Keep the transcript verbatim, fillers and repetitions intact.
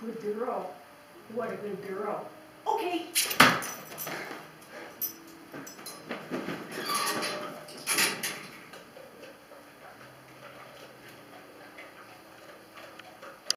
Good to roll. What a good girl. Okay.